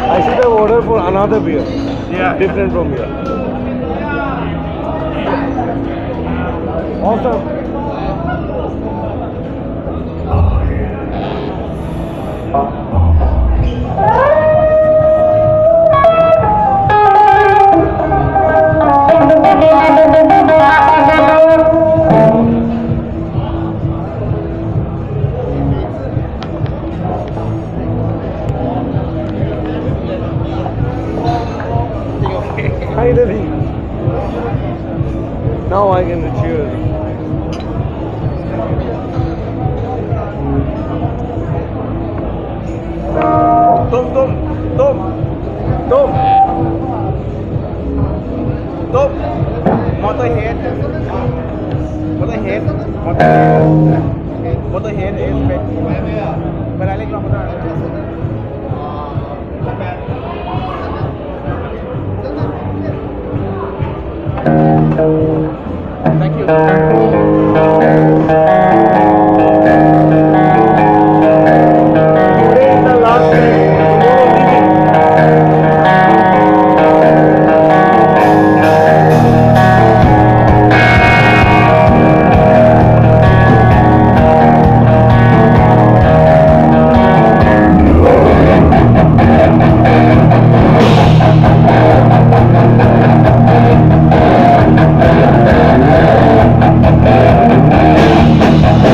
I should have ordered for another beer. Yeah. Different from here. Awesome. Finally. Now I can cheers. Tom, Tom, Tom, Tom, Tom. Motorhead. Motorhead. Motorhead is big. But I like Motorhead. Thank you. Today is the last day. Tomorrow leaving.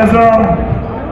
Cesar.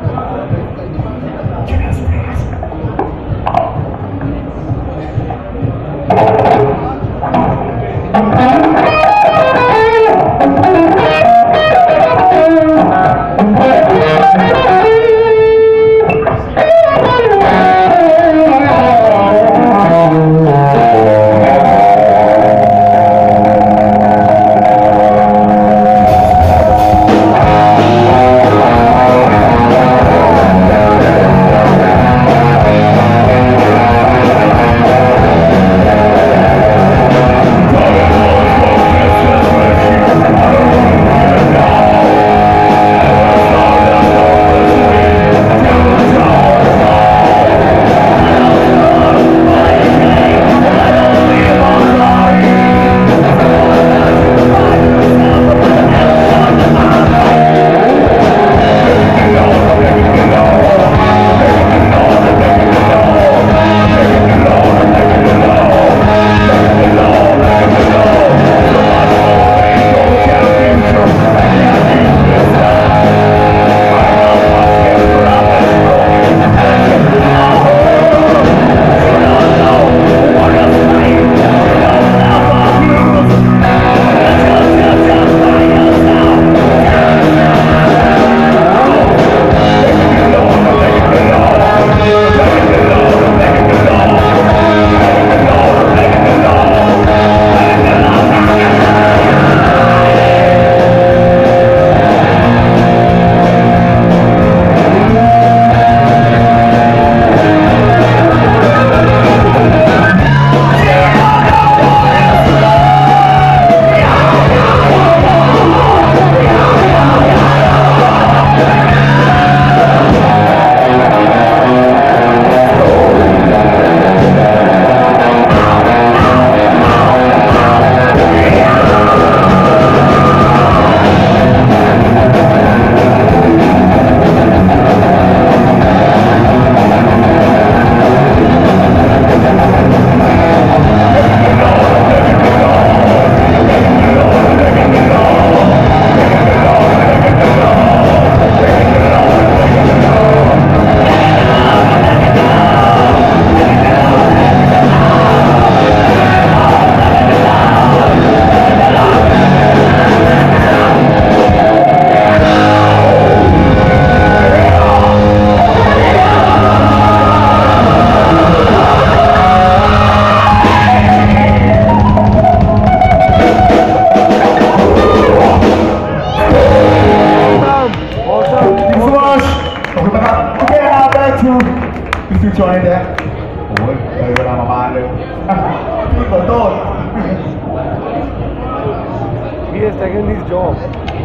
He has taken his job.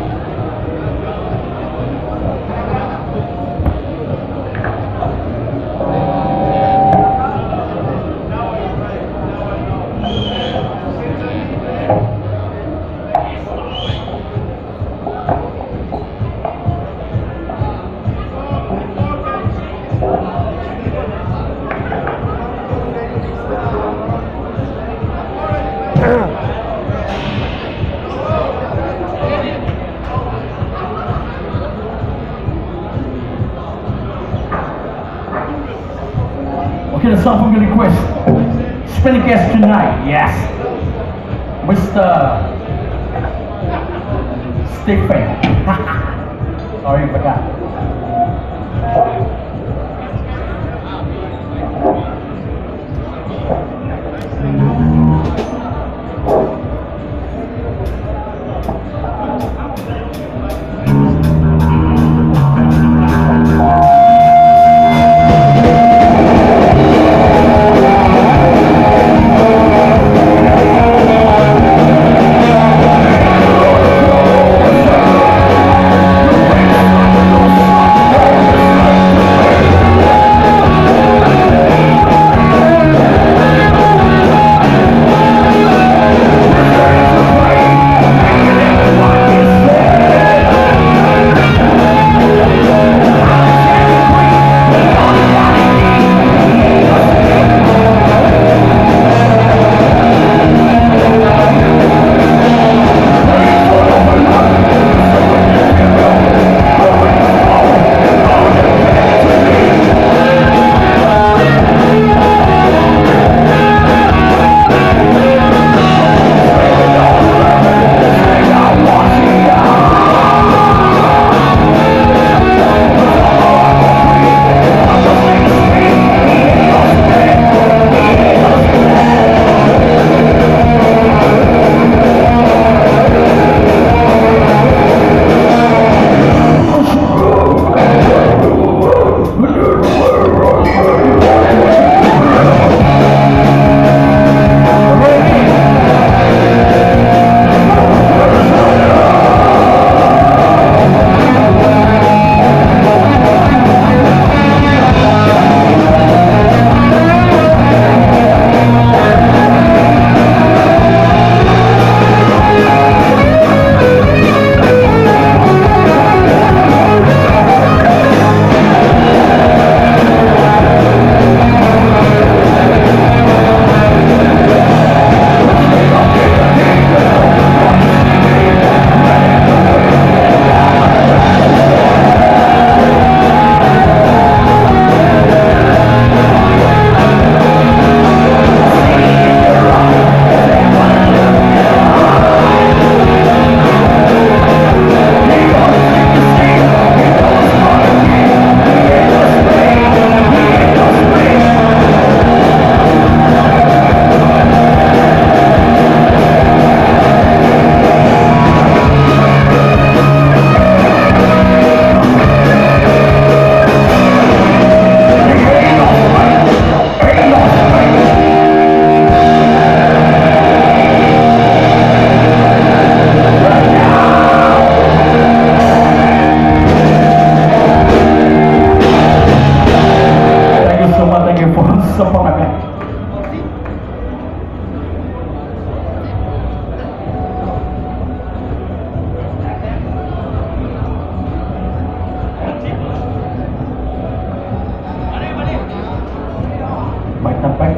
Okay, the song I'm going to request. Special guest tonight, yes. Mr. Stephen. Sorry, forgot.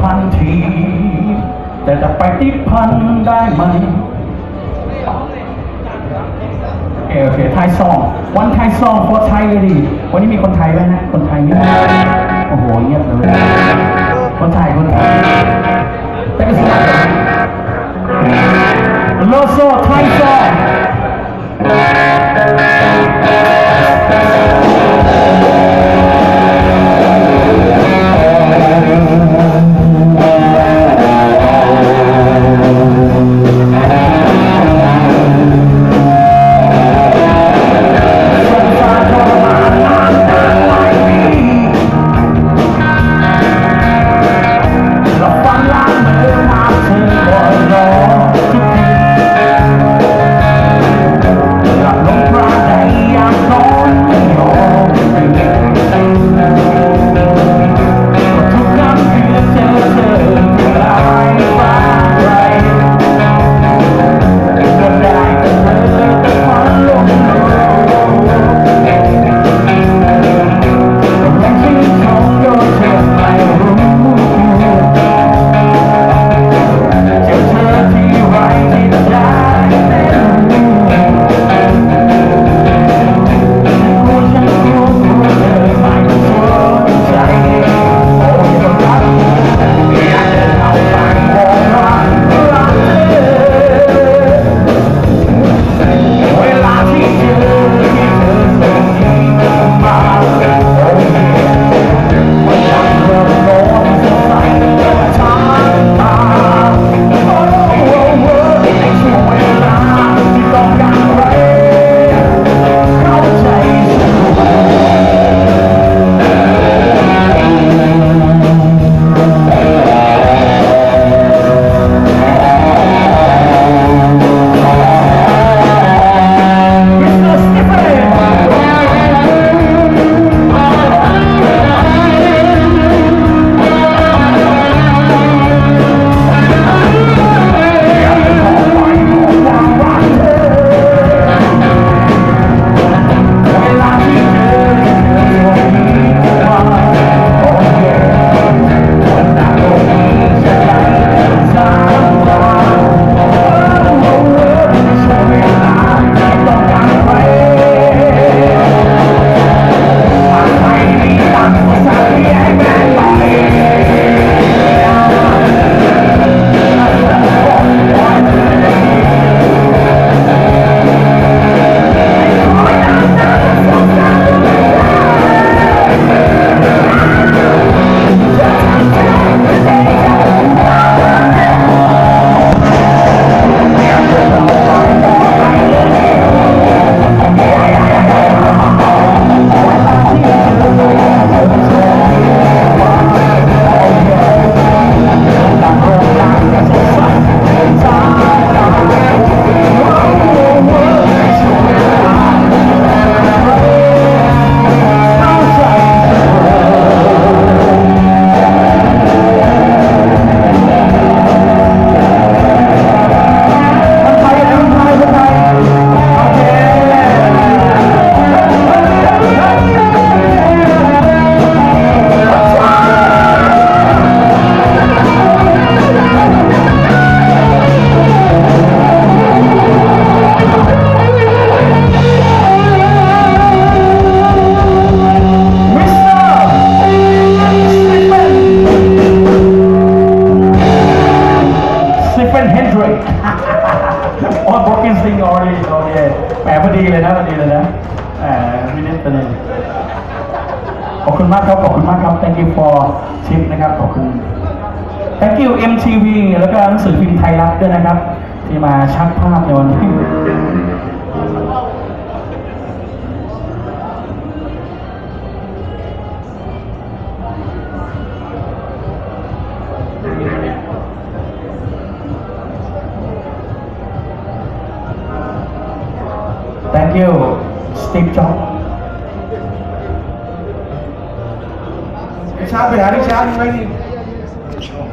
ทันทีแต่จะไปติดพันได้ไหมโอเคไทยซองวันไทยซองโคตรไทยเลยดิวันนี้มีคนไทยไหมฮะคนไทยนี่โอ้โหเงียบเลยคนไทยแต่ก็สนุกโลโซไทยซองแหมพอดีเลยนะพี่นิดประเด็นขอบคุณมากครับ thank you for tip นะครับขอบคุณ thank you MTV แล้วก็หนังสือพิมพ์ไทยรัฐด้วยนะครับที่มาชักภาพในวันนี้ Thank you Steve Jobs ชาร์จไปหาที่ชาร์จไหมนี่